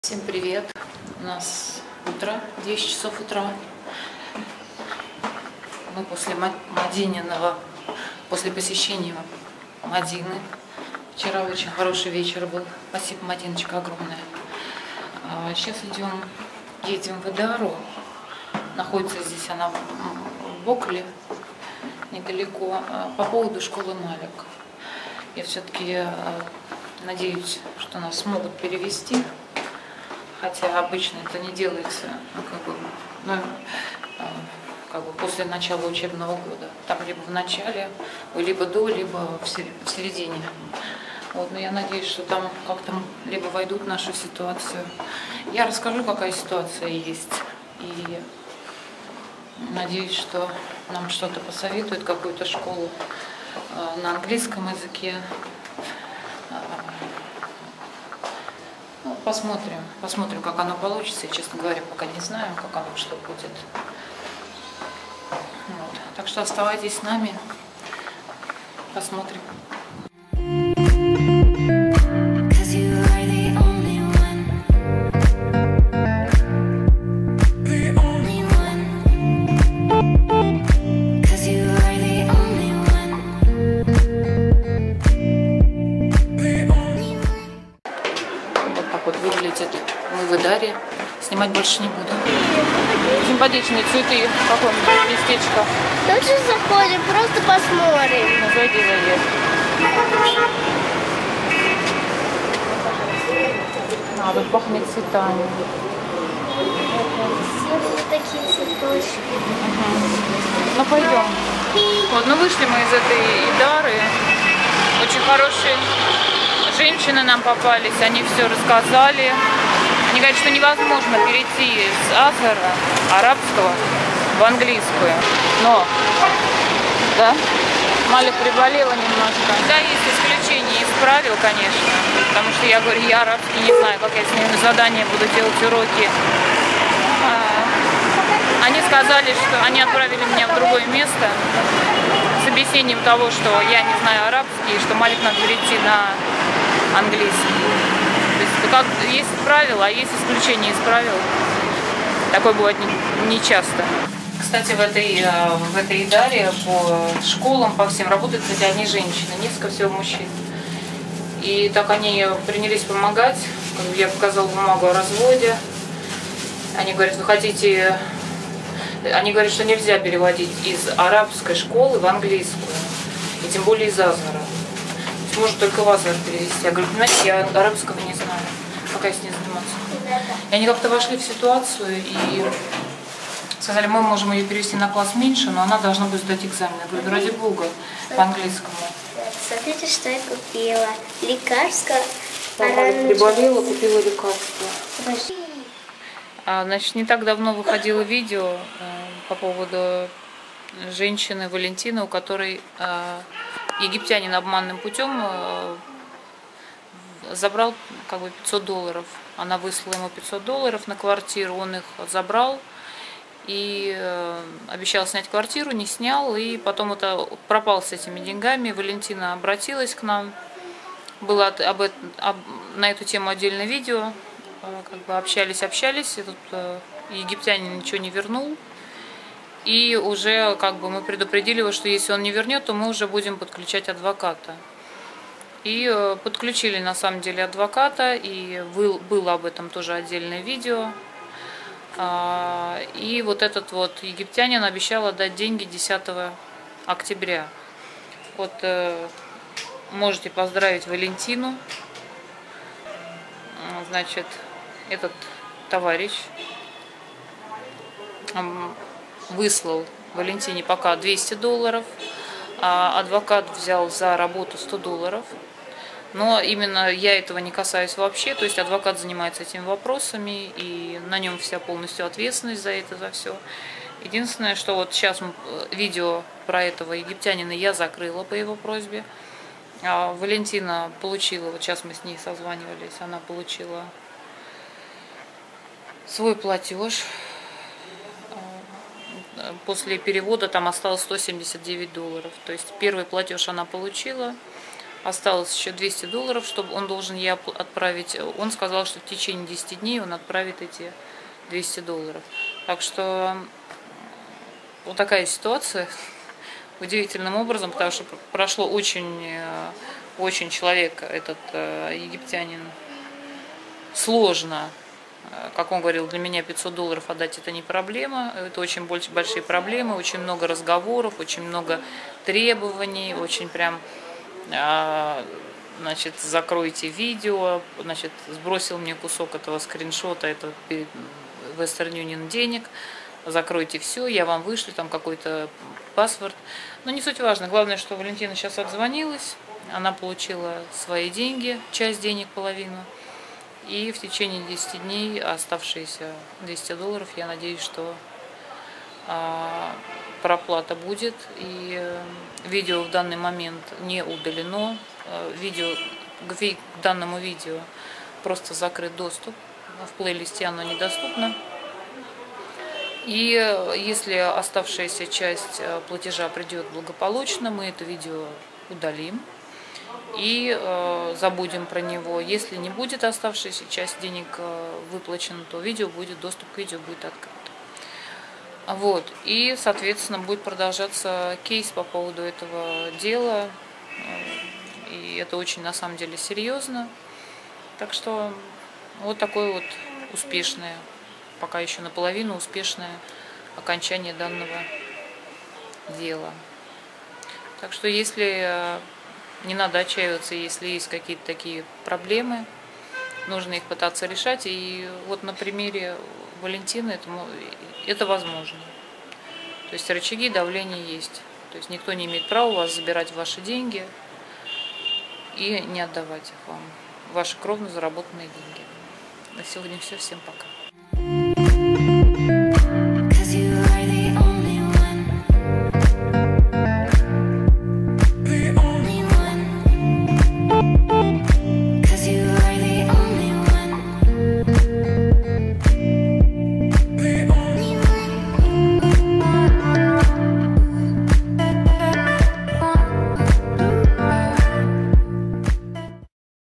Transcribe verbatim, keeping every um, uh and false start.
Всем привет! У нас утро, десять часов утра. Мы после Мадининого, после посещения Мадины. Вчера очень хороший вечер был. Спасибо, Мадиночка, огромное. Сейчас идем, едем в Идару. Находится здесь она в Бокле, недалеко, по поводу школы Малик. Я все-таки надеюсь, что нас смогут перевести. Хотя обычно это не делается, ну, как бы, ну, как бы после начала учебного года. Там либо в начале, либо до, либо в середине. Вот, но я надеюсь, что там как-то либо войдут в нашу ситуацию. Я расскажу, какая ситуация есть. И надеюсь, что нам что-то посоветуют, какую-то школу на английском языке. Ну, посмотрим, посмотрим, как оно получится. Я, честно говоря, пока не знаю, как оно, что будет. Вот. Так что оставайтесь с нами, посмотрим. Мы в Идаре. Снимать больше не буду. Симпатичные цветы в каком-нибудь местечко. Тоже заходим, просто посмотрим. Ну, зайди, зайди. А, тут пахнет цветами. Все такие цветочки. Угу. Ну, пойдем. Вот, ну вышли мы из этой Идары. Очень хорошие женщины нам попались. Они все рассказали. Они говорят, что невозможно перейти с азара арабского в английскую. Но, да, Малик приболела немножко. Да, есть исключения из правил, конечно. Потому что я говорю, я арабский не знаю, как я с ними задания буду делать уроки. Они сказали, что они отправили меня в другое место с объяснением того, что я не знаю арабский, и что Малик надо перейти на английский. То есть, как, есть правила, а есть исключения из правил. Такое бывает не, не часто. Кстати, в этой, в этой Идаре по школам, по всем работают, кстати, одни женщины, несколько всего мужчин. И так они принялись помогать. Я показала бумагу о разводе. Они говорят, вы хотите... Они говорят, что нельзя переводить из арабской школы в английскую. И тем более из азара. Может только вас перевести. Я говорю, понимаете, я арабского не знаю. Пока я с ней заниматься. И они как-то вошли в ситуацию и сказали, мы можем ее перевести на класс меньше, но она должна будет сдать экзамен. Я говорю, ради бога, по-английскому. Смотрите, что я купила. Лекарство. Приболела, купила лекарство. А, значит, не так давно выходило видео э, по поводу женщины Валентины, у которой э, египтянин обманным путем э, забрал как бы пятьсот долларов. Она выслала ему пятьсот долларов на квартиру, он их забрал и э, обещал снять квартиру, не снял, и потом это пропал с этими деньгами. Валентина обратилась к нам, было об, об, на эту тему отдельное видео, э, как бы общались, общались, и тут э, египтянин ничего не вернул. И уже как бы мы предупредили его, что если он не вернет, то мы уже будем подключать адвоката. И э, подключили на самом деле адвоката, и был, было об этом тоже отдельное видео. А, и вот этот вот египтянин обещал отдать деньги десятого октября. Вот э, можете поздравить Валентину. Значит, этот товарищ выслал Валентине пока двести долларов, а адвокат взял за работу сто долларов. Но именно я этого не касаюсь вообще, то есть адвокат занимается этими вопросами, и на нем вся полностью ответственность за это, за все. Единственное, что вот сейчас видео про этого египтянина я закрыла по его просьбе. А Валентина получила, вот сейчас мы с ней созванивались, она получила свой платеж. После перевода там осталось сто семьдесят девять долларов. То есть первый платеж она получила, Осталось еще двести долларов, чтобы он должен ей отправить. Он сказал, что в течение десяти дней он отправит эти двести долларов. Так что вот такая ситуация удивительным образом, потому что прошло очень, очень человек, этот египтянин, сложно. Как он говорил, для меня пятьсот долларов отдать это не проблема, это очень большие проблемы, очень много разговоров, очень много требований, очень прям, значит, закройте видео, значит, сбросил мне кусок этого скриншота, это Western Union денег, закройте все, я вам вышлю там какой-то паспорт. Но не суть важно, главное, что Валентина сейчас отзвонилась, она получила свои деньги, часть денег, половину. И в течение десяти дней оставшиеся двести долларов, я надеюсь, что а, проплата будет. И э, видео в данный момент не удалено. Э, видео, к данному видео просто закрыт доступ. В плейлисте оно недоступно. И э, если оставшаяся часть платежа придет благополучно, мы это видео удалим и э, забудем про него. Если не будет оставшаяся часть денег э, выплачена, то видео будет, доступ к видео будет открыт. Вот. И, соответственно, будет продолжаться кейс по поводу этого дела. И это очень, на самом деле, серьезно. Так что вот такое вот успешное, пока еще наполовину успешное окончание данного дела. Так что если... Не надо отчаиваться, если есть какие-то такие проблемы, нужно их пытаться решать. И вот на примере Валентины это, это возможно. То есть рычаги давления есть. То есть никто не имеет права у вас забирать ваши деньги и не отдавать их вам. Ваши кровно заработанные деньги. На сегодня все. Всем пока.